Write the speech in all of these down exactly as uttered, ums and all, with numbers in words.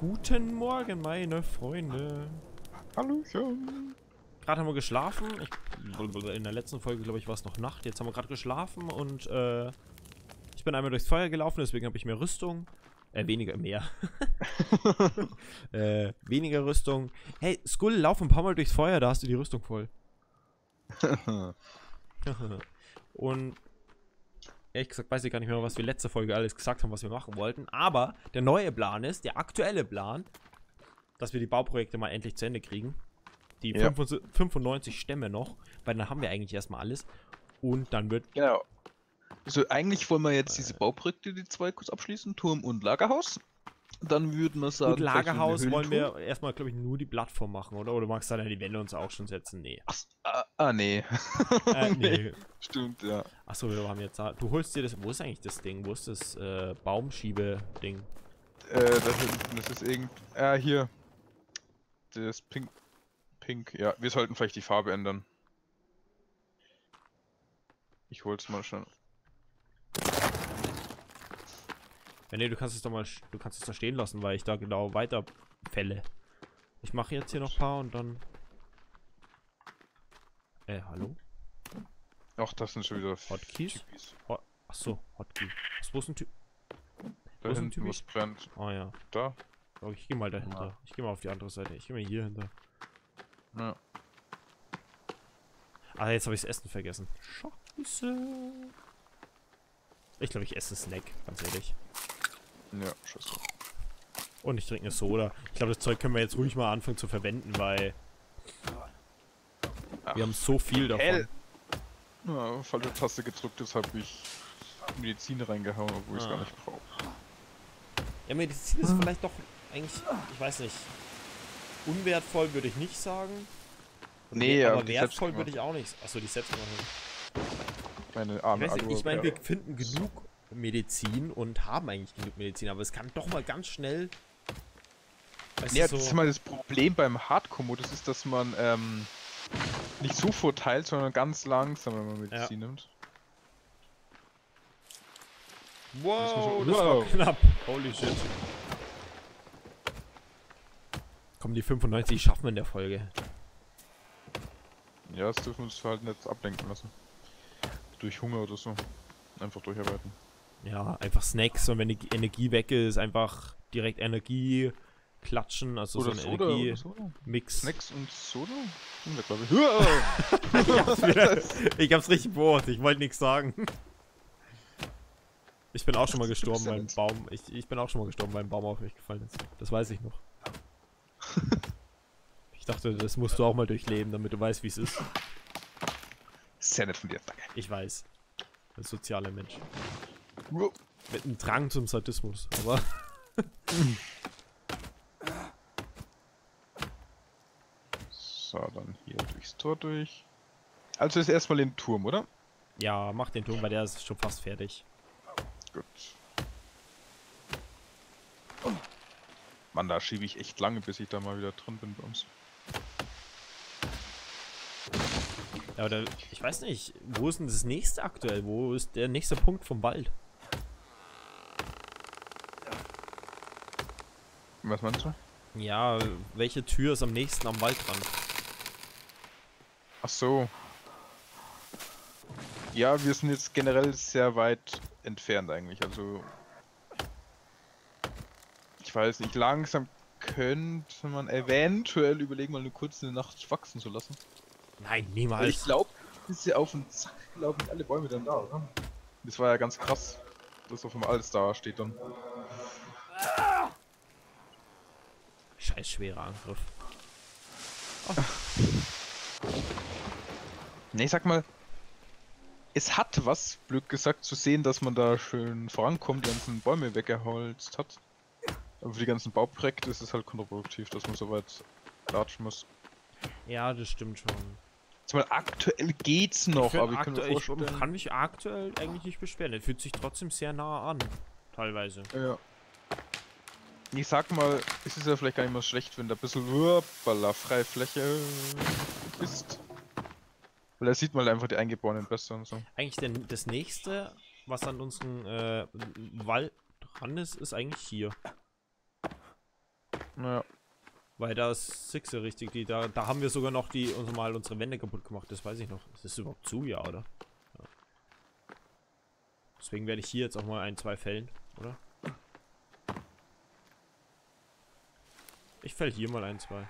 Guten Morgen, meine Freunde. Hallöchen. Gerade haben wir geschlafen. Ich, in der letzten Folge, glaube ich, war es noch Nacht. Jetzt haben wir gerade geschlafen und äh, ich bin einmal durchs Feuer gelaufen, deswegen habe ich mehr Rüstung. Äh, weniger, mehr. äh, weniger Rüstung. Hey, Skull, lauf ein paar Mal durchs Feuer, da hast du die Rüstung voll. Und ehrlich gesagt weiß ich gar nicht mehr, was wir letzte Folge alles gesagt haben, was wir machen wollten. Aber der neue Plan ist, der aktuelle Plan, dass wir die Bauprojekte mal endlich zu Ende kriegen. Die Ja. fünfundneunzig Stämme noch, weil dann haben wir eigentlich erstmal alles. Und dann wird... Genau. Also eigentlich wollen wir jetzt diese Bauprojekte, die zwei kurz abschließen, Turm und Lagerhaus. Dann würden wir sagen, Gut, Lagerhaus vielleicht wollen Höhlenturm. wir erstmal, glaube ich, nur die Plattform machen, oder? Oder magst du dann die Wände uns auch schon setzen? Nee. Ach, ah, ah, nee. Äh, nee. Stimmt, ja. Achso, wir haben jetzt da... Du holst dir das... Wo ist eigentlich das Ding? Wo ist das äh, Baumschiebe-Ding? Äh, da hinten, das ist irgend... Ah, hier. Das Pink... Pink, ja. Wir sollten vielleicht die Farbe ändern. Ich hol's mal schon. Ja, nee, du kannst es doch mal... Du kannst es da stehen lassen, weil ich da genau weiter fälle. Ich mache jetzt hier noch ein paar und dann... Äh, hallo? Ach, das sind schon wieder Hotkeys? Typis. Hot Achso, Hotkey. Was, wo ist ein Typ? Da Wo ist ein hinten Typi? was brennt. Ah ja. Da? Oh, ich gehe mal dahinter. Ja. Ich gehe mal auf die andere Seite. Ich gehe mal hier hinter. Ja. Ah, jetzt habe ich das Essen vergessen. Scheiße. Ich glaube, ich esse einen Snack, ganz ehrlich. Ja, scheiße. Und ich trinke eine Soda. Ich glaube, das Zeug können wir jetzt ruhig mal anfangen zu verwenden, weil Ach, wir haben so viel davon. hell. Ja, falsche Taste gedrückt, jetzt habe ich Medizin reingehauen, obwohl ich es Ah. gar nicht brauche. Ja, Medizin ist vielleicht doch eigentlich, ich weiß nicht, unwertvoll würde ich nicht sagen. Nee, aber aber die wertvoll selbstgemacht- würde ich auch nicht. Achso, die selbstgemachten. Meine Ich arme weiß nicht, ich meine, wir Alu- finden genug Medizin und haben eigentlich genug Medizin, aber es kann doch mal ganz schnell. Weißt Ja, du, das ist so, mal das Problem beim Hardcore-Modus, ist, dass man ähm, nicht so verteilt, sondern ganz langsam, wenn man Medizin nimmt. wow, so- das war wow. knapp. Holy shit. Komm, die fünfundneunzig schaffen wir in der Folge. Ja, das dürfen wir uns halt nicht ablenken lassen. Durch Hunger oder so. Einfach durcharbeiten. Ja, einfach Snacks und wenn die Energie weg ist, einfach direkt Energie klatschen, also Oder so ein Soda, oder Energiemix. Soda. Snacks und Soda? Sind wir, glaube ich. Wow. ich, hab's wieder, ich hab's richtig beobachtet, ich wollte nichts sagen. Ich bin auch schon mal gestorben, weil ein Baum. Ich, ich bin auch schon mal gestorben, weil ein Baum auf mich gefallen ist. Das weiß ich noch. Ich dachte, das musst du auch mal durchleben, damit du weißt, wie es ist. Sehr nett von dir, danke. Ich weiß. Ein sozialer Mensch. Wow. Mit einem Drang zum Sadismus, aber. So, dann hier durchs Tor durch. Also ist erstmal den Turm, oder? Ja, mach den Turm, weil der ist schon fast fertig. Gut. Mann, da schiebe ich echt lange, bis ich da mal wieder drin bin bei uns. Ja, oder ich weiß nicht, wo ist denn das nächste aktuell? Wo ist der nächste Punkt vom Wald? Was meinst du? Ja, welche Tür ist am nächsten am Waldrand? Ach so. Ja, wir sind jetzt generell sehr weit entfernt eigentlich, also... Ich weiß nicht, langsam könnte man eventuell überlegen, mal eine kurze Nacht wachsen zu lassen. Nein, Weil niemals. ich glaube, bis sie auf den Zack laufen alle Bäume dann da, oder? Das war ja ganz krass, dass auf einmal alles da steht dann. Scheiß schwerer Angriff. Ne, ich sag mal, es hat was, blöd gesagt, zu sehen, dass man da schön vorankommt, die ganzen Bäume weggeholzt hat. Aber für die ganzen Bauprojekte ist es halt kontraproduktiv, dass man so weit latschen muss. Ja, das stimmt schon. Jetzt mal aktuell geht's noch, Ich, aber ich kann mir aktuell, ich vorstellen... kann mich aktuell eigentlich nicht beschweren. Er fühlt sich trotzdem sehr nah an. Teilweise. Ja. Ich sag mal, es ist ja vielleicht gar nicht mal schlecht, wenn da ein bisschen Wuppala, freie Fläche ist. Weil da sieht man halt einfach die Eingeborenen besser und so. Eigentlich der, das nächste, was an unserem äh, Wald dran ist, ist eigentlich hier. Naja. Weil da ist Sixe richtig, die, da, da haben wir sogar noch die uns mal unsere Wände kaputt gemacht, das weiß ich noch. Ist das überhaupt zu, ja, oder? Ja. Deswegen werde ich hier jetzt auch mal ein, zwei fällen, oder? Ich fäll hier mal ein, zwei.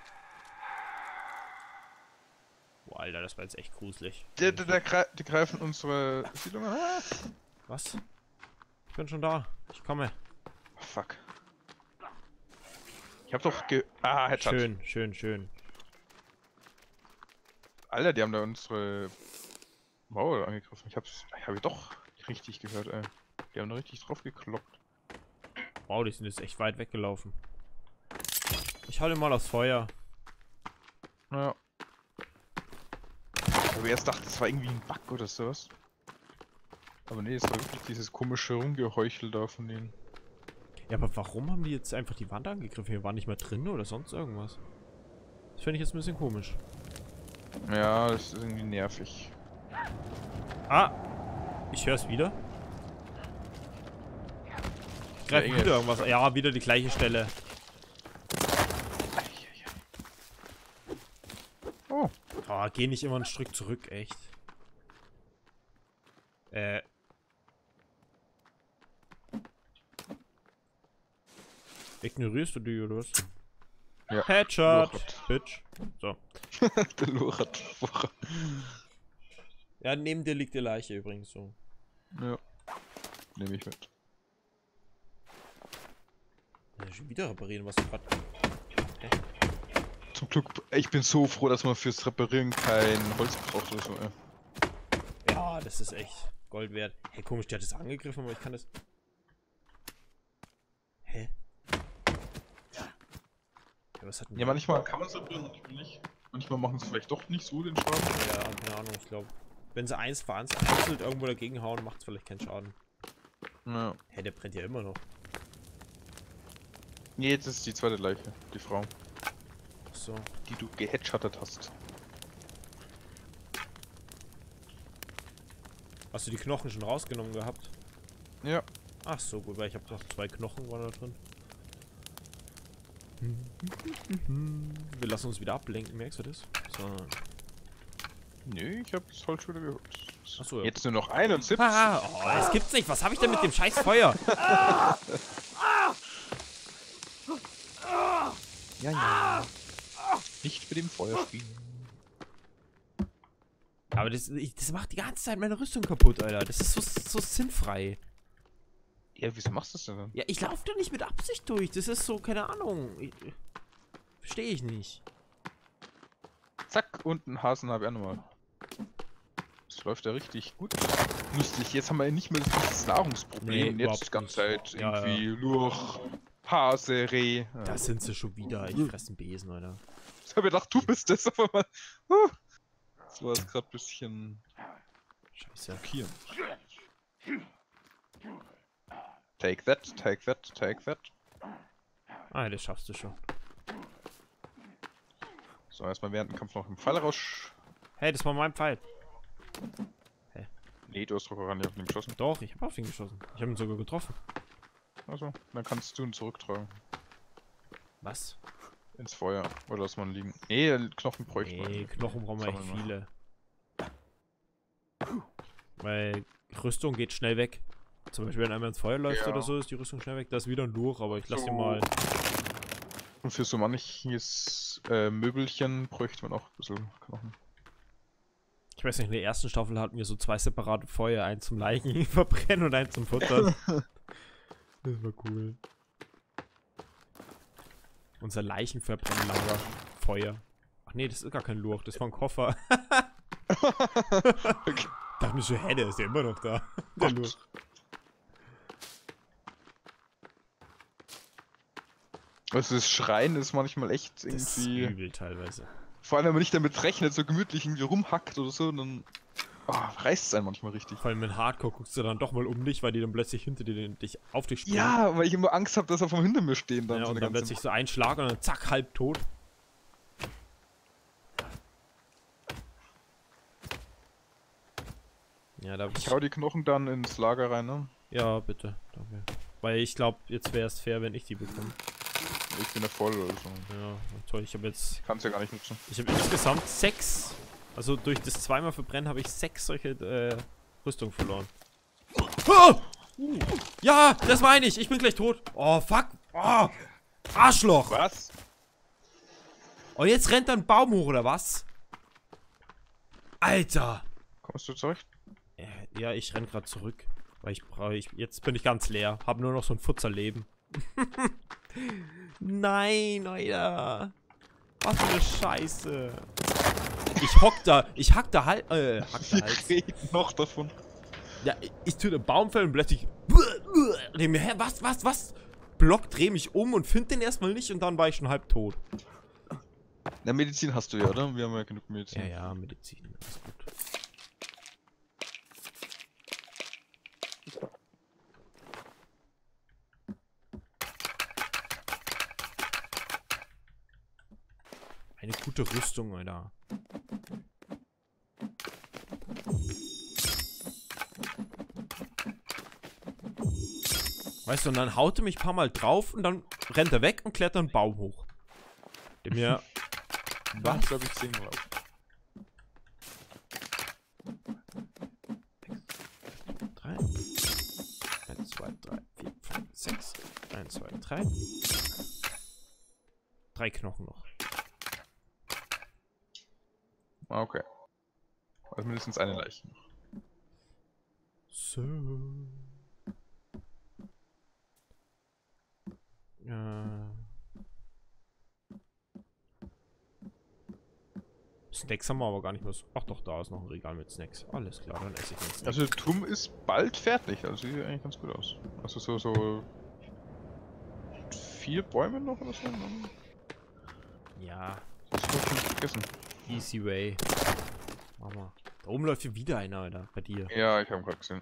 Boah, Alter, das war jetzt echt gruselig. Die, die, die, gre die greifen unsere Siedlung an. Ah. Was? Ich bin schon da. Ich komme. Oh, fuck. Ich hab doch ge... Ah, Headshot. Schön, schön, schön. Alter, die haben da unsere Mauer angegriffen. Ich hab's... Ich hab ich doch richtig gehört, ey. Die haben da richtig drauf gekloppt. Wow, die sind jetzt echt weit weggelaufen. Ich hau den mal aufs Feuer. Naja. Aber erst dachte, das war irgendwie ein Bug oder sowas. Aber nee, es war wirklich dieses komische Rumgeheuchel da von denen. Ja, aber warum haben die jetzt einfach die Wand angegriffen? Hier war nicht mehr drin oder sonst irgendwas. Das finde ich jetzt ein bisschen komisch. Ja, das ist irgendwie nervig. Ah! Ich höre es wieder. Ich greife Ja, wieder irgendwas. Ja, wieder die gleiche Stelle. Oh. Oh, geh nicht immer ein Stück zurück, echt. Äh. Ignorierst du die oder was? Ja. Headshot, Lochat. Bitch. So. Der Lochat. Ja, neben dir liegt die Leiche übrigens so. Ja. Nehme ich mit. Ja, schon wieder reparieren, was du gerade. Hä? Zum Glück, ich bin so froh, dass man fürs Reparieren kein Holz braucht oder so, ey. Ja, das ist echt Gold wert. Hey, komisch, der hat das angegriffen, aber ich kann das. Hä? Ja, was hat denn Ja, manchmal kann man es reparieren, manchmal nicht. Manchmal machen sie vielleicht doch nicht so den Schaden. Ja, keine Ahnung, ich glaube. Wenn sie eins fahren, sie einzeln irgendwo dagegen hauen, macht es vielleicht keinen Schaden. Ja. Hä, hey, der brennt ja immer noch. Nee, jetzt ist die zweite Leiche, die Frau. Ach so. Die du geheadshottet hast. Hast du die Knochen schon rausgenommen gehabt? Ja. Ach so, gut, weil ich habe noch zwei Knochen waren da drin. Wir lassen uns wieder ablenken, merkst du das? So. Nö, ich hab das Holz wieder geholt. Achso, ja. Jetzt nur noch einundsiebzig. Ah, oh, das gibt's nicht. Was habe ich denn mit dem scheiß Feuer? Ja, ja. Nicht mit dem Feuer spielen. Aber das, ich, das macht die ganze Zeit meine Rüstung kaputt, Alter. Das ist so, so sinnfrei. Ja, wieso machst du das denn dann? Ja, ich laufe da nicht mit Absicht durch. Das ist so, keine Ahnung. Verstehe ich nicht. Zack, und einen Hasen habe ich auch nochmal. Das läuft ja richtig gut. Lustig, jetzt haben wir ja nicht mehr dieses Nahrungsproblem. Nee, und überhaupt jetzt die ganze Zeit Ja, irgendwie Lurch, Hase, Reh. Ja. Da sind sie schon wieder. Ich fresse einen Besen, Alter. Ich habe gedacht, du bist das, aber mal. Huh. Das war jetzt gerade ein bisschen Scheiße. schockierend. Take that, take that, take that. Ah, das schaffst du schon. So, erstmal während dem Kampf noch im Pfeil raus. Hey, das war mein Pfeil. Nee, du hast doch gar nicht auf ihn geschossen. Doch, ich habe auf ihn geschossen. Ich habe ihn sogar getroffen. Also, dann kannst du ihn zurücktragen. Was? Ins Feuer. Oder lass mal liegen. Nee, Knochen bräuchte man. Nee, Knochen brauchen wir echt Sammeln wir. viele. Weil Rüstung geht schnell weg. Zum Beispiel, wenn einmal ins Feuer läuft Ja. oder so, ist die Rüstung schnell weg. Da ist wieder ein Lurch, aber ich lasse So. den mal. Und für so manches äh, Möbelchen bräuchte man auch ein bisschen Knochen. Ich weiß nicht, in der ersten Staffel hatten wir so zwei separate Feuer. Eins zum Leichen verbrennen und eins zum Futtern. Das war cool. Unser Leichenverbrennlager Feuer. Ach nee, das ist gar kein Lurch, das war ein Koffer. Okay. Dachte mir schon, hä, der ist ja immer noch da. Der Lurch. Also das Schreien ist manchmal echt Das ist irgendwie. übel teilweise. Vor allem, wenn man nicht damit rechnet, so gemütlich irgendwie rumhackt oder so, dann oh, reißt es einen manchmal richtig. Vor allem in Hardcore guckst du dann doch mal um dich, weil die dann plötzlich hinter dir den- dich auf dich springen. Ja, weil ich immer Angst habe, dass er vom hinter mir stehen dann. Ja, so und eine dann ganze- plötzlich so ein Schlag und dann zack, halb tot. Ja, da hab Ich hau die Knochen dann ins Lager rein, ne? Ja, bitte. Danke. Weil ich glaube, jetzt wäre es fair, wenn ich die bekomme. Ich bin ja voll oder so. Ja, toll. Ich habe jetzt... Ich kann es ja gar nicht nutzen. Ich habe insgesamt sechs... Also durch das zweimal Verbrennen habe ich sechs solche äh, Rüstungen verloren. Oh! Ja, das meine ich. Ich bin gleich tot. Oh, fuck. Oh, Arschloch. Was? Und jetzt rennt da ein Baum hoch, oder was? Alter. Kommst du zurecht? Ja, ich renn gerade zurück. Weil ich brauche... Ich, jetzt bin ich ganz leer. Hab nur noch so ein Futzerleben. Nein, Alter. Was für eine Scheiße. Ich hock da... Ich hack da halt... Äh, hack da halt. Wir reden noch davon. Ja, ich, ich tue den Baum fällen und plötzlich... Hä, was, was, was? Block, dreh mich um und find den erstmal nicht und dann war ich schon halb tot. Na, Medizin hast du ja, oder? Wir haben ja genug Medizin. Ja, ja, Medizin. Alles gut. Eine gute Rüstung, Alter. Weißt du, und dann haut er mich ein paar Mal drauf und dann rennt er weg und klettert einen Baum hoch. Der mir... Was? Glaube ich zehnmal auf. drei. eins, zwei, drei, vier, fünf, sechs. eins, zwei, drei. Drei Knochen noch. Ah, okay. Also mindestens eine Leiche. So. Ja. Snacks haben wir aber gar nicht mehr so. Ach doch, da ist noch ein Regal mit Snacks. Alles klar, dann esse ich den Snack. Also der Turm ist bald fertig, also sieht eigentlich ganz gut aus. Also so, so... Vier Bäume noch oder so? Ja, Das ist doch schon vergessen. easy way. Mach mal. Da oben läuft hier wieder einer, Alter, bei dir. Ja, ich habe gerade gesehen.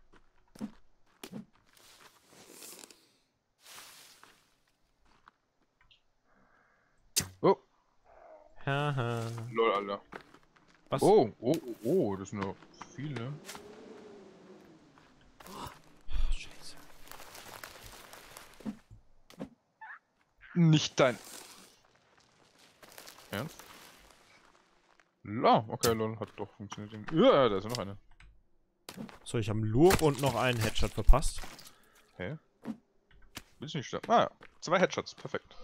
Oh, Haha. lol, Alter. Was? Oh, oh, oh, oh, das sind noch viele. Oh, Scheiße. Nicht dein... Ernst? La, okay, lol, hat doch funktioniert. Ja, da ist ja noch eine. So, ich habe einen Lurk und noch einen Headshot verpasst. Hä? Willst du nicht sterben? Ah ja, zwei Headshots, perfekt.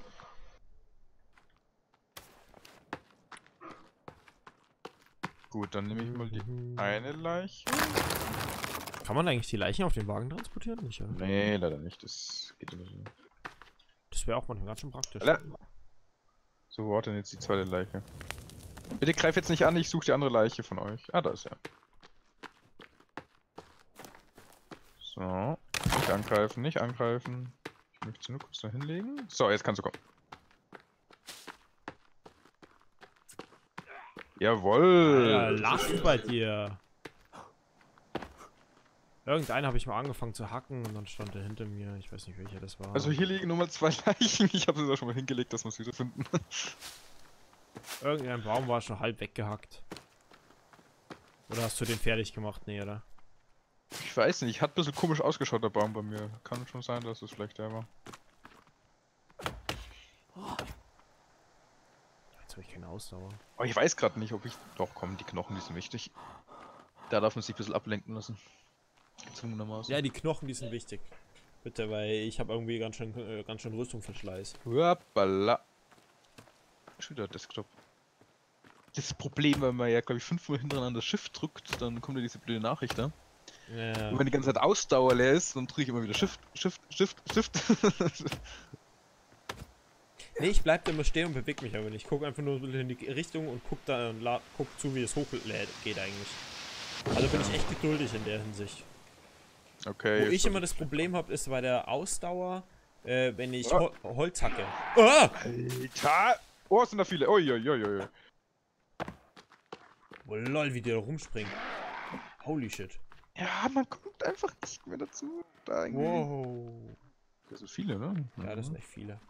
Gut, dann nehme ich mal die eine Leiche. Kann man eigentlich die Leichen auf den Wagen transportieren? Nicht, oder? Nee, leider nicht, das geht nicht. Das wäre auch manchmal ganz schön praktisch. Alter. So, wo hat denn jetzt die zweite Leiche? Bitte greif jetzt nicht an, ich suche die andere Leiche von euch. Ah, da ist er. So, nicht angreifen, nicht angreifen. Ich möchte sie nur kurz da hinlegen. So, jetzt kannst du kommen. Jawoll! Ja, lach bei dir. Irgendeinen habe ich mal angefangen zu hacken und dann stand er hinter mir. Ich weiß nicht, welcher das war. Also hier liegen nur mal zwei Leichen. Ich habe sie da schon mal hingelegt, dass wir es wieder finden. Irgendein Baum war schon halb weggehackt. Oder hast du den fertig gemacht? Nee, oder? Ich weiß nicht, hat ein bisschen komisch ausgeschaut, der Baum bei mir. Kann schon sein, dass es vielleicht der war. Jetzt habe ich keine Ausdauer. Aber ich weiß gerade nicht, ob ich... Doch, komm, die Knochen, die sind wichtig. Da darf man sich ein bisschen ablenken lassen. Gezwungenermaßen. Ja, die Knochen, die sind wichtig. Bitte, weil ich habe irgendwie ganz schön, äh, ganz schön Rüstungsverschleiß. Hoppala. Schon wieder Desktop. Das Problem, wenn man ja, glaube ich, fünfmal hintereinander Shift drückt, dann kommt ja diese blöde Nachricht da. Ja. Und wenn die ganze Zeit Ausdauer leer ist, dann drücke ich immer wieder Shift, Shift, Shift, Shift. Nee, ich bleib da immer stehen und bewege mich aber nicht. Ich gucke einfach nur in die Richtung und guck da und guck zu, wie es hochlädt geht eigentlich. Also bin ich echt geduldig in der Hinsicht. Okay. Wo ich immer das Problem habe, ist bei der Ausdauer, äh, wenn ich Ah. Hol Holz hacke. Ah! Alter! Oh, es sind da viele. Uiuiuiui. Oh lol, wie die da rumspringen. Holy shit. Ja, man kommt einfach nicht mehr dazu. Da irgendwie. Wow. Das sind viele, ne? Ja, das sind echt viele.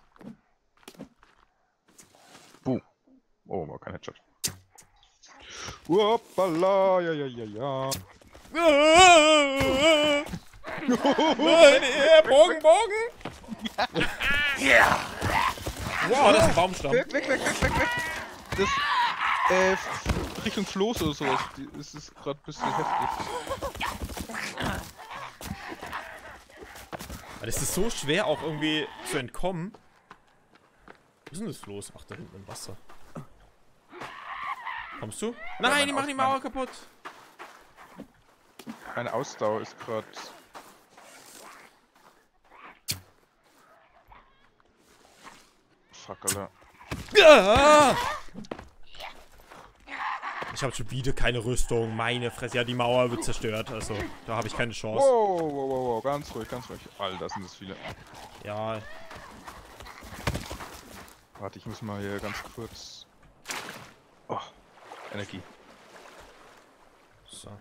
Boom. Oh, war kein Headshot. Hoppala, ja, ja, ja, ja. Nein, Bogen, Bogen! Wow, das ist ein Baumstamm. Weg, weg, weg, weg, weg, weg. Das, äh, F- Richtung Floß oder sowas. Die- Das ist gerade ein bisschen heftig. Das ist so schwer auch irgendwie zu entkommen. Wo ist denn das Floß? Ach, da hinten im Wasser. Kommst du? Nein, die machen die Mauer kaputt. Meine Ausdauer ist gerade. Fuck, Alter. Ja! Ich habe schon wieder keine Rüstung. Meine Fresse. Ja, die Mauer wird zerstört. Also, da habe ich keine Chance. Wow, wow, wow, wow, ganz ruhig, ganz ruhig. Alter, sind das viele. Ja. Warte, ich muss mal hier ganz kurz. Oh, Energie. So.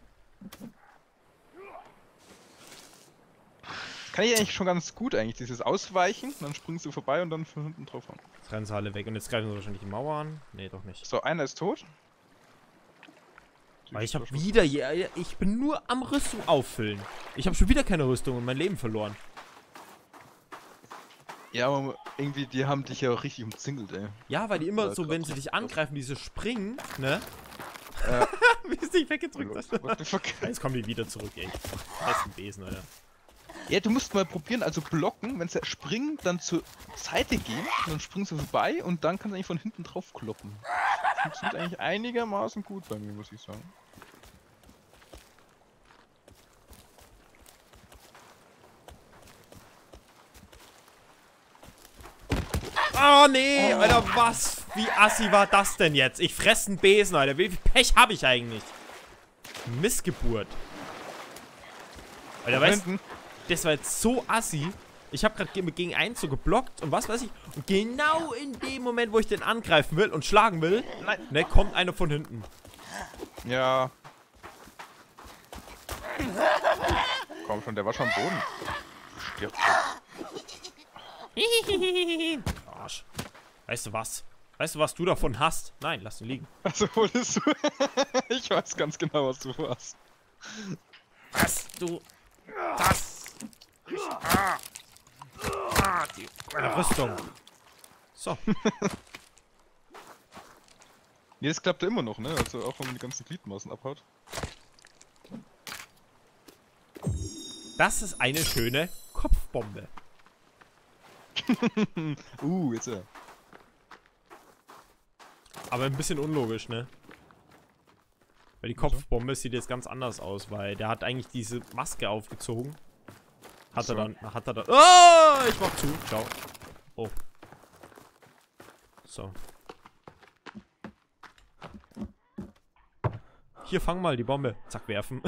Kann ich eigentlich schon ganz gut eigentlich, dieses Ausweichen, dann springst du vorbei und dann von hinten drauf hauen. Jetzt rennen sie alle weg. Und jetzt greifen sie wahrscheinlich die Mauer an. Nee, doch nicht. So, einer ist tot. Weil ich habe wieder... Ja, ich bin nur am Rüstung auffüllen. Ich habe schon wieder keine Rüstung und mein Leben verloren. Ja, aber irgendwie, die haben dich ja auch richtig umzingelt, ey. Ja, weil die immer Ja, so, wenn sie dich angreifen, diese springen, ne? Ja. Wie es dich weggedrückt hat. What the fuck? Jetzt kommen die wieder zurück, ey. Das ist ein Besen, Alter. Ja, du musst mal probieren, also blocken, wenn sie springen, dann zur Seite gehen, dann springen sie vorbei und dann kannst du eigentlich von hinten drauf kloppen. Das funktioniert eigentlich einigermaßen gut bei mir, muss ich sagen. Oh nee, Alter, was? Wie assi war das denn jetzt? Ich fress einen Besen, Alter. Wie viel Pech habe ich eigentlich? Missgeburt. Alter, weißt du, das war jetzt so assi. Ich habe gerade gegen einen so geblockt und was weiß ich. Und genau in dem Moment, wo ich den angreifen will und schlagen will, Nein. ne, kommt einer von hinten. Ja. Komm schon, der war schon am Boden. Stirbt. Arsch. Weißt du was? Weißt du, was du davon hast? Nein, lass ihn liegen. Also wolltest du? Ich weiß ganz genau, was du hast. Was du das? Ah. Ah, die meine Rüstung. So. Nee, das klappt ja immer noch, ne? Also auch wenn man die ganzen Gliedmaßen abhaut. Das ist eine schöne Kopfbombe. uh, jetzt ja. Aber ein bisschen unlogisch, ne? Weil die Kopfbombe sieht jetzt ganz anders aus, weil der hat eigentlich diese Maske aufgezogen. Hat so. er dann, hat er dann... Oh, ich mach zu. Ciao. Oh. So. Hier, fang mal die Bombe. Zack, werfen.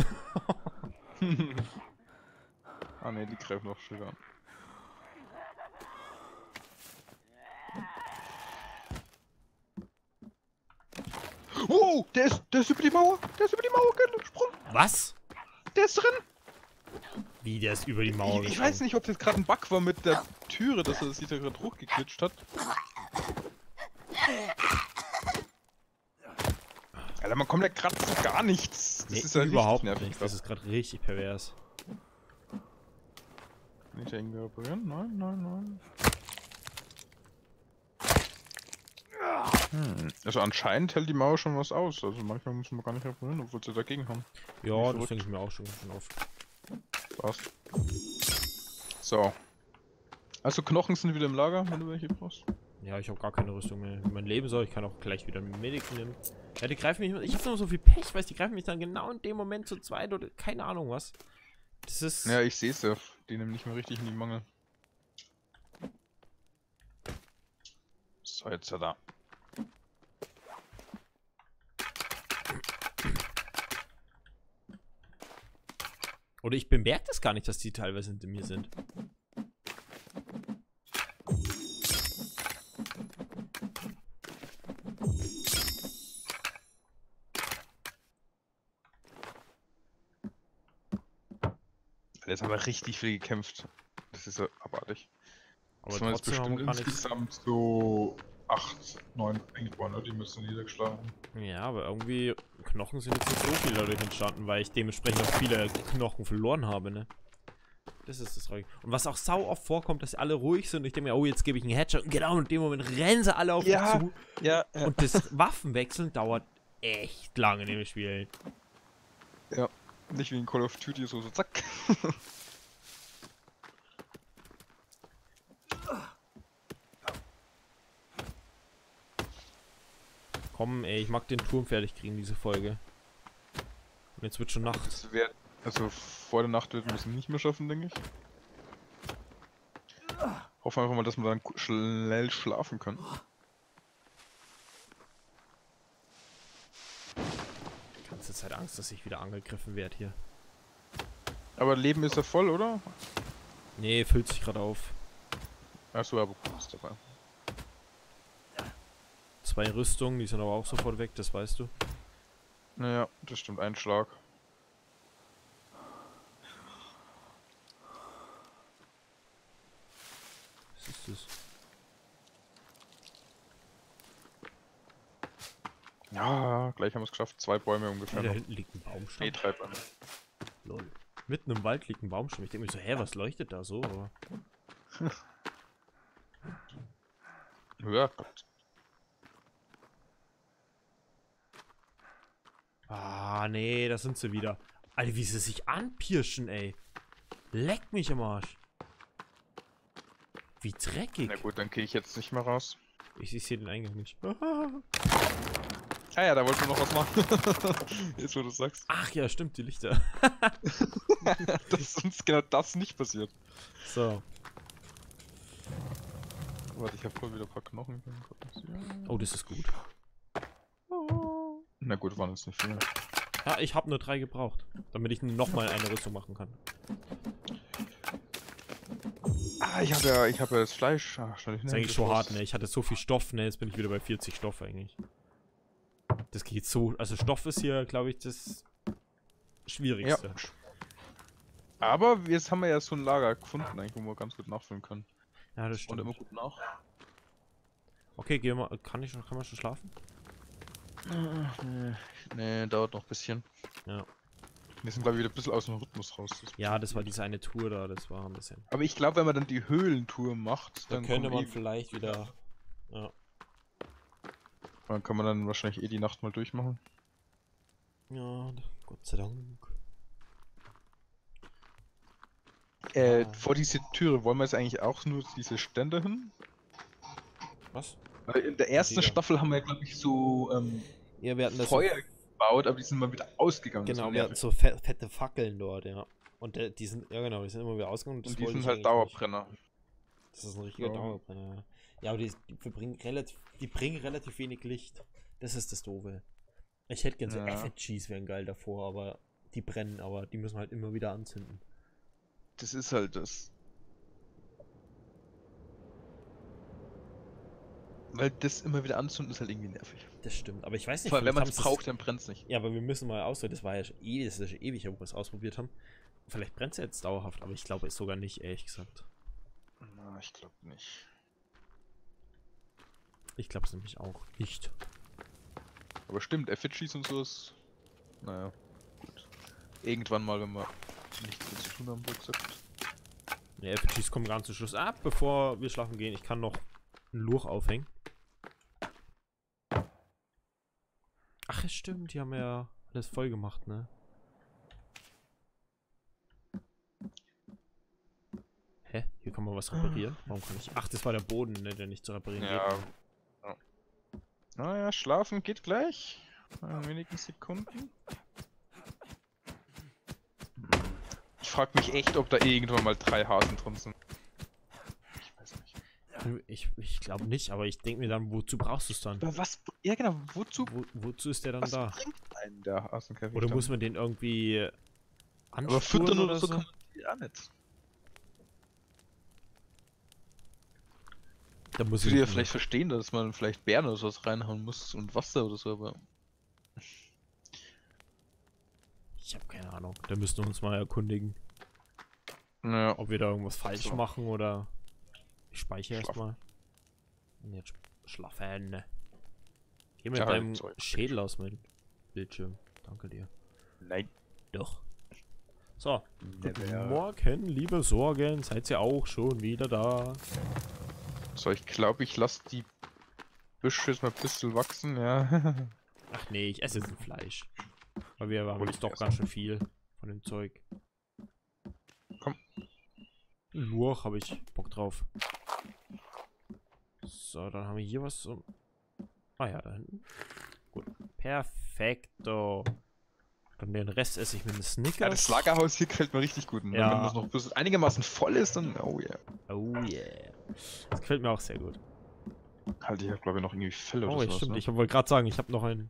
Ah ne, die greifen noch schön an. Oh, der ist, der ist über die Mauer. Der ist über die Mauer gesprungen. Was? Der ist drin. Wie, der ist über die Mauer Ich, ich weiß nicht, ob das gerade ein Bug war mit der Türe, dass er sich da gerade hochgeklitscht hat. Alter, man kommt ja gerade zu gar nichts. Das Nee, ist ja überhaupt nervig nicht. Das grad. ist gerade richtig pervers. Nicht irgendwie reparieren? Nein, nein, nein. Hm. Also anscheinend hält die Mauer schon was aus. Also manchmal muss man gar nicht reparieren, obwohl sie dagegen haben. Ja, das verrückt. denke ich mir auch schon, schon oft. Was? So. Also Knochen sind wieder im Lager, wenn du welche brauchst. Ja, ich habe gar keine Rüstung mehr. Wie mein Leben soll, ich kann auch gleich wieder einen Medic nehmen. Ja, die greifen mich. Ich habe nur so viel Pech, weil die greifen mich dann genau in dem Moment zu zweit oder keine Ahnung was. Das ist. Ja, ich sehe es ja. Die nehmen nicht mehr richtig in die Mangel. So, jetzt ja da. Oder ich bemerke das gar nicht, dass die teilweise hinter mir sind. Jetzt haben wir richtig viel gekämpft. Das ist ja abartig. Aber Das waren jetzt trotzdem haben bestimmt wir gar nicht. insgesamt so acht, neun Engborn, ne? Die müssen niedergeschlagen haben. Ja, aber irgendwie Knochen sind jetzt nicht so viel dadurch entstanden, weil ich dementsprechend auch viele Knochen verloren habe, ne? Das ist das Traurige. Und was auch sau oft vorkommt, dass alle ruhig sind und ich denke mir, oh, jetzt gebe ich einen Headshot. Und genau in dem Moment rennen sie alle auf Ja, mich zu. ja, ja. Und das Waffenwechseln dauert echt lange in dem Spiel. Ja, nicht wie in Call of Duty, so, so zack. Komm, ey, ich mag den Turm fertig kriegen, diese Folge. Und jetzt wird schon Nacht. Das wär, also vor der Nacht wird wir es nicht mehr schaffen, denke ich. Hoffen einfach mal, dass wir dann ku- schnell schlafen können. Die ganze Zeit Angst, dass ich wieder angegriffen werde hier. Aber Leben ist ja voll, oder? Nee, füllt sich gerade auf. Achso, aber gut, ist dabei. Zwei Rüstungen, die sind aber auch sofort weg, das weißt du. Naja, das stimmt, ein Schlag. Was ist das? Ja, gleich haben wir es geschafft. Zwei Bäume Ja, ungefähr da noch. hinten liegt ein Baumstamm. Nee, drei Bäume. Lol. Mitten im Wald liegt ein Baumstamm. Ich denke mir so, hä, was leuchtet da so? Aber Ja, Gott. ah, nee, da sind sie wieder. Alter, wie sie sich anpirschen, ey. Leck mich am Arsch. Wie dreckig. Na gut, dann gehe ich jetzt nicht mehr raus. Ich, ich sehe den Eingang nicht. Ah ja, da wollten wir noch was machen. Jetzt, wo du sagst. Ach ja, stimmt, die Lichter. Dass ist uns genau das nicht passiert. So. Warte, ich habe voll wieder ein paar Knochen. Oh, das ist gut. Na gut, waren jetzt nicht viele. Ja, ich habe nur drei gebraucht, damit ich nochmal eine Rüstung machen kann. Ah, ich habe ja, ich habe ja das Fleisch. Ach, schnell, Das ist eigentlich schon hart, ne? Ich hatte so viel Stoff, ne? Jetzt bin ich wieder bei vierzig Stoff eigentlich. Das geht so. Also Stoff ist hier, glaube ich, das Schwierigste. Ja. Aber jetzt haben wir ja so ein Lager gefunden, eigentlich, wo wir ganz gut nachfüllen können. Ja, das Und stimmt. immer gut nach. Okay, geh mal. Kann ich schon, kann man schon schlafen? Nee, nee, dauert noch ein bisschen. Ja. Wir sind, glaube ich, wieder ein bisschen aus dem Rhythmus raus. Das Ja, das war diese eine Tour da, das war ein bisschen. Aber ich glaube, wenn man dann die Höhlentour macht, Dann dann könnte kommt man eh- vielleicht wieder. Ja. Dann kann man dann wahrscheinlich eh die Nacht mal durchmachen. Ja, Gott sei Dank. Äh, Ah. vor diese Türe wollen wir jetzt eigentlich auch nur diese Stände hin? Was? Weil in der ersten Wieder. Staffel haben wir, glaube ich, so ähm, Ja, wir hatten das. Feuer gebaut, aber die sind mal wieder ausgegangen. Das Genau, war wir hatten nervig. so fe fette Fackeln dort, ja. Und äh, die sind, ja genau, die sind immer wieder ausgegangen. Und, das Und die wollte sind ich halt eigentlich Dauerbrenner. nicht. Das ist ein richtiger Ja. Dauerbrenner. Ja, ja, aber die, die, bringen relativ, die bringen relativ wenig Licht. Das ist das Doofe. Ich hätte gerne so Ja. Effigies wären geil davor, aber die brennen, aber die müssen halt immer wieder anzünden. Das ist halt das. Weil das immer wieder anzünden ist halt irgendwie nervig. Das stimmt, aber ich weiß nicht, Vor allem, wenn vielleicht man es haben sie's- braucht, dann brennt es nicht. Ja, aber wir müssen mal ausprobieren. Das war ja schon ewig, das ist ja schon ewig, wo wir es ausprobiert haben. Vielleicht brennt es jetzt dauerhaft, aber ich glaube es sogar nicht, ehrlich gesagt. Na, ich glaube nicht. Ich glaube es nämlich auch nicht. Aber stimmt, Effigies und so ist. Naja, gut. Irgendwann mal, wenn wir nichts mehr zu tun haben, wie gesagt. Die Effigies kommen ganz zum Schluss ab, bevor wir schlafen gehen. Ich kann noch einen Lurch aufhängen. Ach, es stimmt, die haben ja alles voll gemacht, ne? Hä? Hier kann man was reparieren? Warum kann ich... Ach, das war der Boden, ne, der nicht zu reparieren Ja. geht. ja. Naja, schlafen geht gleich. In wenigen Sekunden. Ich frage mich echt, ob da irgendwann mal drei Hasen drin sind. Ich weiß nicht. Ich, ich glaube nicht, aber ich denke mir dann, wozu brauchst du es dann? Aber was. Ja, genau, wozu, Wo, wozu ist der dann was da? bringt einen der Hasenkäfig? Oder dann? muss man den irgendwie anspuren Aber füttern oder oder so so? kann man die auch nicht. Da muss Ich würde ja ich vielleicht verstehen, dass man vielleicht Bären oder sowas reinhauen muss und Wasser oder so, aber. Ich habe keine Ahnung. Da müssten wir uns mal erkundigen, Naja. ob wir da irgendwas falsch So. machen oder. Ich speichere Schlafen. erstmal. Und jetzt schlafen. Geh mit Ja, halt, deinem sorry. Schädel aus meinem Bildschirm. Danke dir. Nein. Doch. So, guten Never. Morgen, liebe Sorgen. Seid ihr auch schon wieder da? So, ich glaube, ich lasse die Büsche jetzt mal ein bisschen wachsen, ja. Ach nee, ich esse jetzt ein Fleisch. Weil wir haben Hol jetzt ich doch erst ganz mal. schön viel von dem Zeug. Komm. Nur habe ich Bock drauf. So, dann haben wir hier was zum... Ah ja, da hinten. Gut. Perfekto. Dann den Rest esse ich mit einem Snickers. Ja, das Lagerhaus hier gefällt mir richtig gut. Und Ja. wenn das noch bis einigermaßen voll ist, dann, oh yeah. Oh yeah. Das gefällt mir auch sehr gut. Halt, ich habe glaube ich noch irgendwie Fell oder Oh, ja, sowas, stimmt. ne? Ich wollte gerade sagen, ich habe noch einen.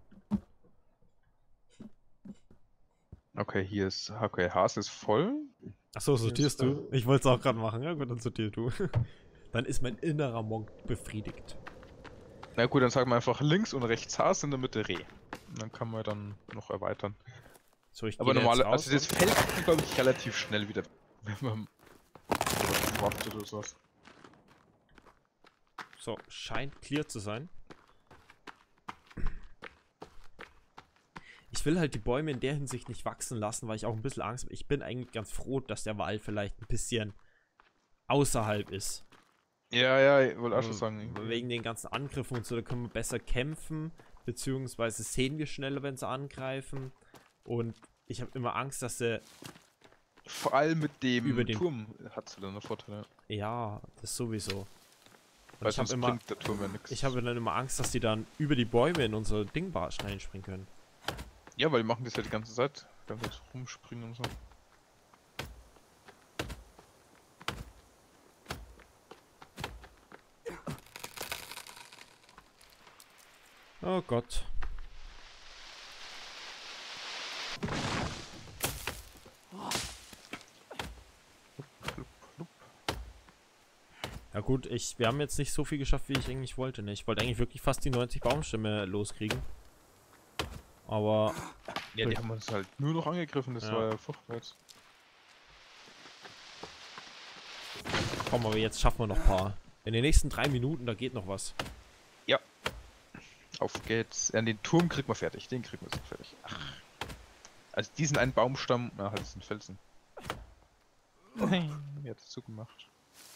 Okay, hier ist, okay, Hase ist voll. Achso, Hier sortierst ist, du? Ich wollte es auch gerade machen. Ja gut, dann sortier du. Dann ist mein innerer Monk befriedigt. Na gut, dann sagen wir einfach links und rechts Hase, in der Mitte Reh. Und dann kann man dann noch erweitern. So, ich Aber gehe normal, jetzt raus. also das Fell kommt glaube ich relativ schnell wieder, wenn man was wartet oder sowas. So, scheint clear zu sein. Ich will halt die Bäume in der Hinsicht nicht wachsen lassen, weil ich auch ein bisschen Angst habe. Ich bin eigentlich ganz froh, dass der Wald vielleicht ein bisschen außerhalb ist. Ja, ja, ich wollte auch schon sagen. Wegen den ganzen Angriffen und so, da können wir besser kämpfen, beziehungsweise sehen wir schneller, wenn sie angreifen. Und ich habe immer Angst, dass der... Vor allem mit dem Über den- Turm hat sie dann einen Vorteil. Ja, das sowieso. Und Weil ich habe sonst immer... bringt der Turm ja nichts. Ich habe dann immer Angst, dass die dann über die Bäume in unser Ding reinspringen können. Ja, weil die machen das ja die ganze Zeit. Die ganze Zeit rumspringen und so. Oh Gott. Ja gut, ich, wir haben jetzt nicht so viel geschafft, wie ich eigentlich wollte. Ne? Ich wollte eigentlich wirklich fast die neunzig Baumstämme loskriegen. Aber Ja, die haben uns halt nur noch angegriffen, das Ja. war ja furchtbar jetzt. komm, aber jetzt schaffen wir noch ein paar. In den nächsten drei Minuten, da geht noch was. Auf geht's. Ja, den Turm kriegt man fertig, den kriegen wir so fertig. Ach. Also diesen einen Baumstamm, na halt, das ist ein Felsen. Nein, wie hat es zugemacht?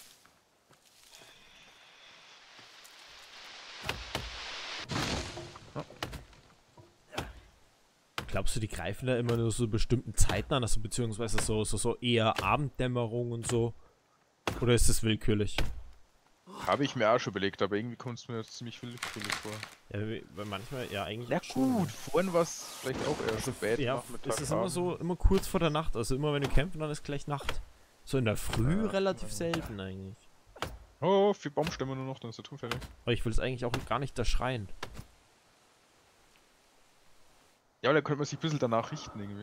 Glaubst du, die greifen da immer nur so bestimmten Zeiten an? Also beziehungsweise so, so, so eher Abenddämmerung und so? Oder ist das willkürlich? Habe ich mir auch schon überlegt, aber irgendwie kommt es mir jetzt ziemlich willkürlich vor. Ja, weil manchmal, ja eigentlich Ja schon, ne? gut, vorhin war es vielleicht auch eher spät. Ja, Nachmittag, es ist immer Abend. so, immer kurz vor der Nacht. Also immer wenn wir kämpfen, dann ist gleich Nacht. So in der Früh Ja. relativ selten eigentlich. Oh, vier Baumstämme nur noch, dann ist der Turm fertig. Aber ich will es eigentlich auch gar nicht da schreien. Ja, aber da könnte man sich ein bisschen danach richten irgendwie.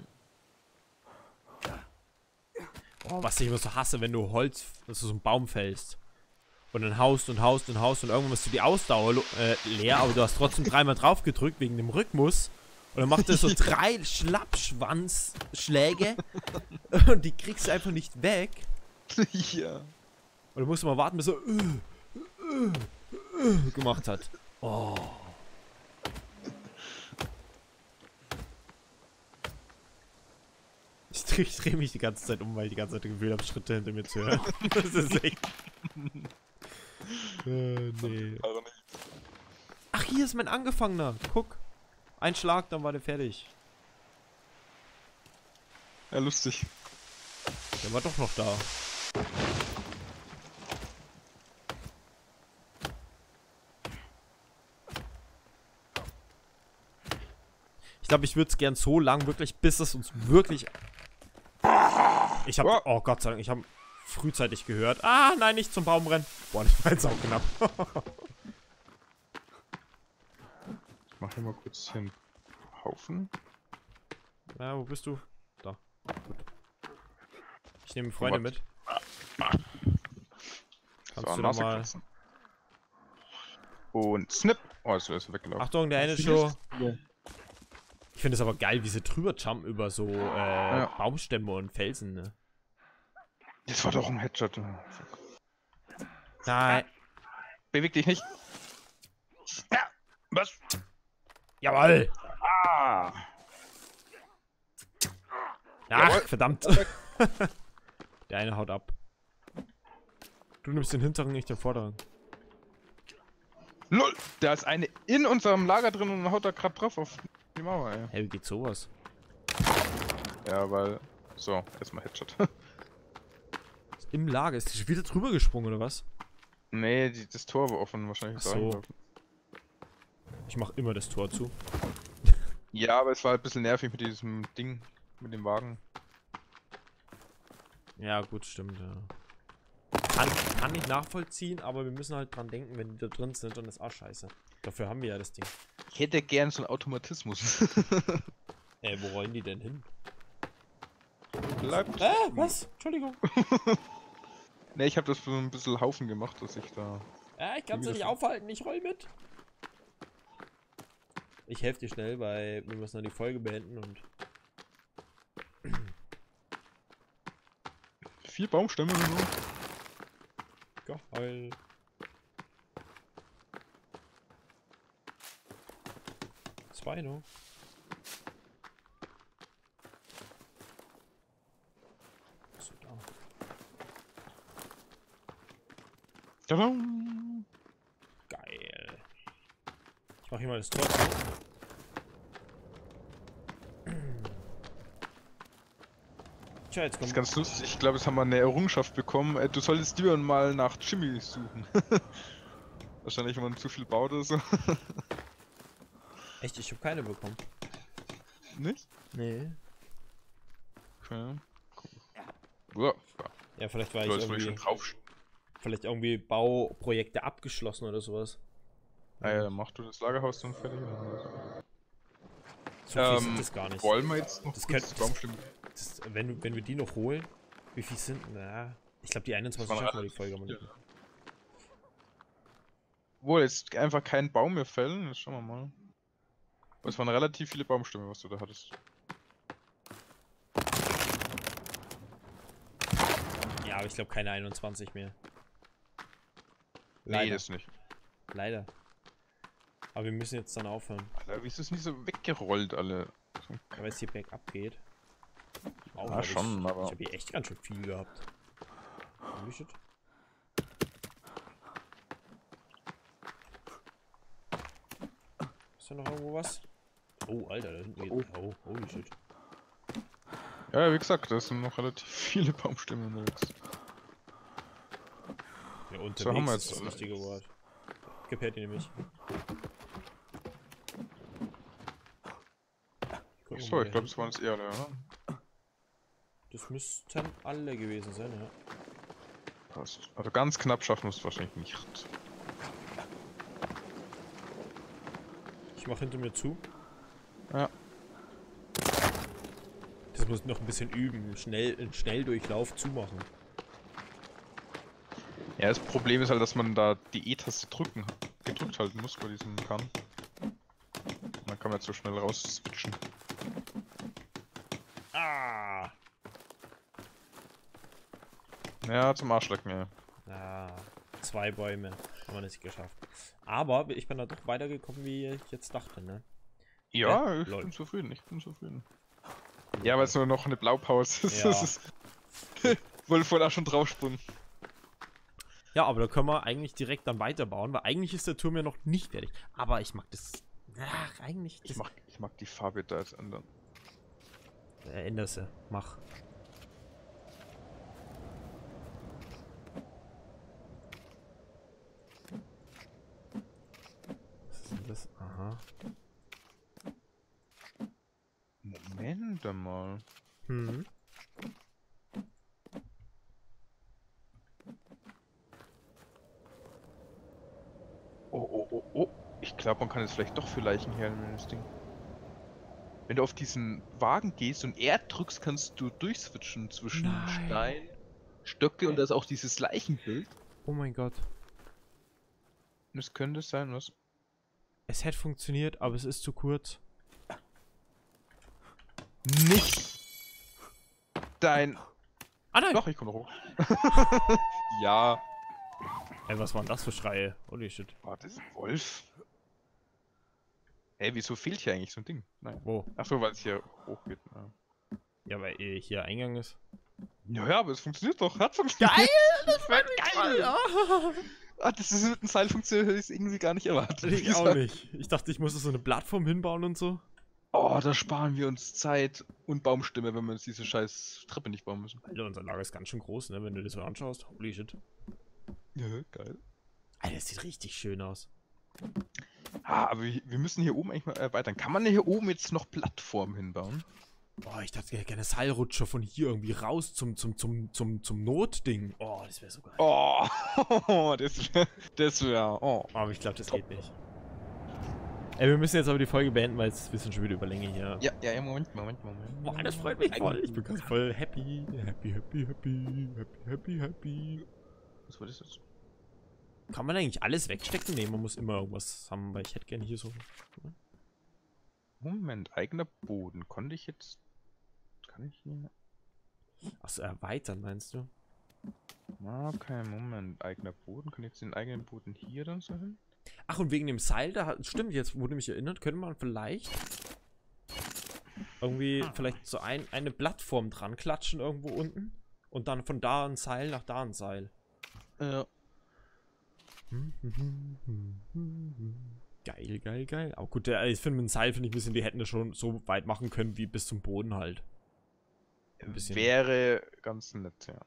Oh, was ich immer so hasse, wenn du Holz, also so einen Baum fällst. Und dann haust und haust und haust und irgendwann bist du die Ausdauer lo- äh, leer, aber du hast trotzdem dreimal drauf gedrückt wegen dem Rhythmus. Und dann macht er so drei Schlappschwanzschläge und die kriegst du einfach nicht weg. Ja. Und du musst mal warten, bis er äh, äh, äh, gemacht hat. Oh. Ich drehe dreh mich die ganze Zeit um, weil ich die ganze Zeit das Gefühl habe, Schritte hinter mir zu hören. Das ist echt... Äh, nee. Also nicht. Ach, hier ist mein Angefangener. Guck. Ein Schlag, dann war der fertig. Ja, lustig. Der war doch noch da. Ich glaube, ich würde es gern so lang wirklich, bis es uns wirklich... Ich habe... Oh Gott sei Dank, ich habe frühzeitig gehört. Ah, nein, nicht zum Baum rennen. Boah, das war jetzt auch knapp. Ich mache hier mal kurz hier einen Haufen. Na, wo bist du? Da. Gut. Ich nehme Freunde mit. Kannst du da Nase mal... kratzen. Und Snip. Oh, jetzt ist er weggelaufen. Achtung, der eine Viel- schon. Ich finde es aber geil, wie sie drüber jumpen über so äh, Ja. Baumstämme und Felsen, ne? Das war doch ein Headshot. Nein. Beweg dich nicht. Ja, was? Jawoll! Ah! Ach, Jawohl. verdammt. Der eine haut ab. Du nimmst den hinteren, nicht den vorderen. LOL! Da ist eine in unserem Lager drin und haut da gerade drauf auf die Mauer, ey. Hey, wie geht sowas? Ja, weil... So, erstmal Headshot. Im Lager. Ist die schon wieder drüber gesprungen, oder was? Nee, die, das Tor war offen, wahrscheinlich. Ach so. Ich mach immer das Tor zu. Ja, aber es war ein bisschen nervig mit diesem Ding, mit dem Wagen. Ja, gut, stimmt, ja. Kann, kann ich nachvollziehen, aber wir müssen halt dran denken, wenn die da drin sind, dann ist auch scheiße. Dafür haben wir ja das Ding. Ich hätte gern so einen Automatismus. Äh, wo rollen die denn hin? Bleibt. Äh, was? Entschuldigung. Ne, ich habe das so ein bisschen Haufen gemacht, dass ich da... Äh, ich kann sie nicht aufhalten, ich roll mit. Ich helfe dir schnell, weil wir müssen dann die Folge beenden und... Vier Baumstämme oder so. Geil. Zwei noch. So, da. Tada! Geil. Ich mach hier mal das Tor. Tja, jetzt Das kommt... ist ganz lustig. Ich glaube, jetzt haben wir eine Errungenschaft bekommen. Äh, Du solltest lieber mal nach Jimmy suchen. Wahrscheinlich, wenn man zu viel baut oder so. Echt, ich habe keine bekommen. Nicht? Nee. Okay. Cool. Ja, Ja, vielleicht war ich du sollst vielleicht schon irgendwie... drauf. Vielleicht irgendwie Bauprojekte abgeschlossen oder sowas. Ah ja, dann mach du das Lagerhaus dann fertig. Oder So viel sind das gar nicht. Wollen wir jetzt noch Das kurz könnte- Baumstämme? Das, wenn, du- wenn wir die noch holen, wie viel sind? Na, ich glaube die einundzwanzig Das waren schaffen wir die Folge mal nicht. Ja. Wohl, jetzt einfach keinen Baum mehr fällen. Jetzt schauen wir mal. Aber es waren relativ viele Baumstämme, was du da hattest. Ja, aber ich glaube keine einundzwanzig mehr. Nee, Leider. das nicht. Leider. Aber wir müssen jetzt dann aufhören. Alter, wie ist das nicht so weggerollt, alle? So, Ja, weil es hier bergab geht. Auch Ja, hab ich- schon, aber- Ich habe hier echt ganz schön viel gehabt. Holy shit. Ist da noch irgendwo was? Oh, Alter, da hinten geht... Oh. Oh, holy shit. Ja, wie gesagt, da sind noch relativ viele Baumstämme unterwegs. Ja, So, unterwegs haben wir ist jetzt das richtige Wort. Gefällt dir nämlich. Gucken wir Achso, mal ich glaube, hier es waren es eher alle, oder? Das müssten alle gewesen sein, ja. Passt. Also ganz knapp schaffen wir es wahrscheinlich nicht. Ich mache hinter mir zu. Ja. Das muss noch ein bisschen üben. Schnell, in Schnelldurchlauf zumachen. Ja, das Problem ist halt, dass man da die E-Taste drücken, gedrückt halten muss bei diesem Kann. Und dann kann man jetzt so schnell raus switchen. Ah! Ja, zum Arschlecken, ja. Ah, zwei Bäume. Haben wir nicht geschafft. Aber ich bin da doch weitergekommen, wie ich jetzt dachte, ne? Ja, Äh, ich lol. bin zufrieden, ich bin zufrieden. Ja, weil es nur noch eine Blaupause ist. Ja. Das ist wollte vorher auch schon draufspringen. Ja, aber da können wir eigentlich direkt dann weiterbauen, weil eigentlich ist der Turm ja noch nicht fertig. Aber ich mag das... Ach, eigentlich... Ich Das mag, ich mag die Farbe da jetzt ändern. Äh, änder sie. Mach. Was ist denn das? Aha. Moment mal. Hm. Oh, oh, oh, oh. Ich glaube, man kann jetzt vielleicht doch für Leichen hernehmen, das Ding. Wenn du auf diesen Wagen gehst und R drückst, kannst du durchswitchen zwischen Nein. Stein, Stöcke und da ist auch dieses Leichenbild. Oh mein Gott. Und das könnte sein, was? Es hätte funktioniert, aber es ist zu kurz. Nicht dein... Ah nein! Doch, ich komme hoch. Ja. Ey, was waren das für Schreie? Holy shit. Warte, ist ein Wolf. Ey, wieso fehlt hier eigentlich so ein Ding? Nein. Wo? Achso, weil es hier hochgeht. Ja. Ja, weil eh hier Eingang ist. Ja, ja, aber es funktioniert doch. Hat funktioniert. Geil! Das war geil! Ja. Ah, das ist mit dem Seil funktioniert, hätte ich es irgendwie gar nicht erwartet. Ich auch nicht. Ich dachte, ich muss so eine Plattform hinbauen und so. Oh, da sparen wir uns Zeit und Baumstimme, wenn wir uns diese scheiß Treppe nicht bauen müssen. Alter, unser Lager ist ganz schön groß, ne? Wenn du das so anschaust. Holy shit. Ja, geil. Alter, das sieht richtig schön aus. Ah, aber wir wir müssen hier oben eigentlich mal erweitern. Kann man hier oben jetzt noch Plattformen hinbauen? Boah, ich dachte, ich hätte gerne Seilrutscher von hier irgendwie raus zum, zum, zum, zum, zum Notding. Oh, das wäre so geil. Oh, das wäre, das wäre, oh. Aber ich glaube, das geht nicht. Ey, wir müssen jetzt aber die Folge beenden, weil es ein bisschen schon wieder über Länge hier. Ja, ja, ja, Moment, Moment, Moment. Boah, das freut mich voll. Ich bin ganz voll happy. Happy, happy, happy, happy, happy, happy. Was war das jetzt? Kann man eigentlich alles wegstecken? Nee, man muss immer irgendwas haben, weil ich hätte gerne hier so... Moment, eigener Boden. Konnte ich jetzt... Kann ich hier... Achso, erweitern meinst du? Okay, Moment. Eigener Boden. Kann ich jetzt den eigenen Boden hier dann so hin? Ach, und wegen dem Seil, da hat, stimmt, jetzt wurde mich erinnert, könnte man vielleicht irgendwie ah. vielleicht so ein, eine Plattform dran klatschen irgendwo unten und dann von da ein Seil nach da ein Seil. Ja. Geil, geil, geil. Aber gut, der, ich finde mit dem Seil finde ich ein bisschen, die hätten das schon so weit machen können wie bis zum Boden halt. Ein bisschen. Wäre ganz nett, ja.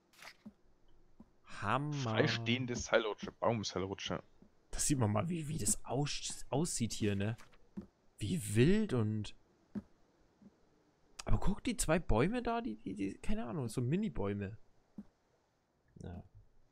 Hammer. Freistehende Seilrutsche, Baumseilrutsche. Das sieht man mal, wie, wie das aus, aussieht hier, ne? Wie wild und... Aber guck, die zwei Bäume da, die, die, die keine Ahnung, so Mini-Bäume. Ja.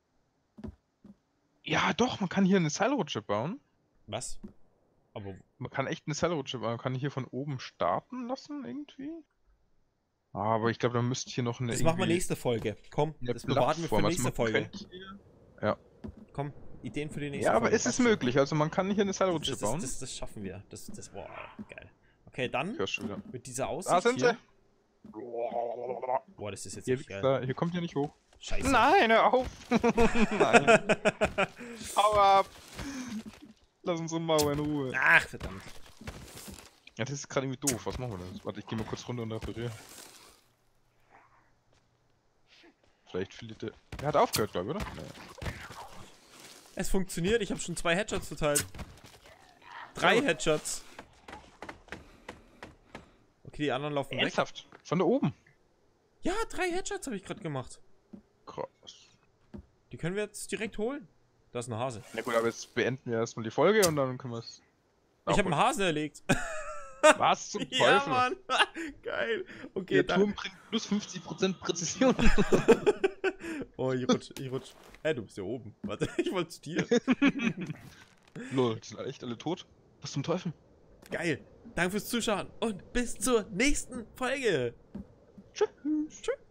Ja, doch, man kann hier eine Seilrutsche bauen. Was? Aber... Man kann echt eine Seilrutsche bauen. Man kann hier von oben starten lassen, irgendwie. Aber ich glaube, da müsste hier noch eine... Das machen wir nächste Folge. Komm, das bewarten wir für nächste also Folge. Ja. Komm. Ideen für die nächste Ja, aber Folge. es ist möglich, also man kann hier eine Seilrutsche das, bauen. Das, das, das schaffen wir. Das, das, boah, geil. Okay, dann ja, mit dieser Aussicht da sind hier. Sie. Boah, das ist jetzt hier, nicht geil. Da, hier kommt ihr nicht hoch. Scheiße. Nein, hör auf. Nein. Hau ab. Lass unsere Mauer in Ruhe. Ach, verdammt. Ja, das ist gerade irgendwie doof. Was machen wir denn? Warte, ich gehe mal kurz runter und repariere. Vielleicht verliert der... Der hat aufgehört, glaube ich, oder? Naja. Es funktioniert, ich habe schon zwei Headshots verteilt. Drei ja. Headshots. Okay, die anderen laufen Ernsthaft? Weg. Von da oben? Ja, drei Headshots habe ich gerade gemacht. Krass. Die können wir jetzt direkt holen. Da ist ein Hase. Na gut, aber jetzt beenden wir erstmal die Folge und dann können wir es... Ich habe einen Hasen erlegt. Was zum Teufel? Ja, Mann. Geil. Okay, der Turm bringt plus fünfzig Prozent Präzision. Oh, ich rutsch, ich rutsch. Hä, hey, du bist ja oben. Warte, ich wollte zu dir. Lol, die sind echt alle tot. Was zum Teufel? Geil. Danke fürs Zuschauen und bis zur nächsten Folge. Tschüss. Tschüss.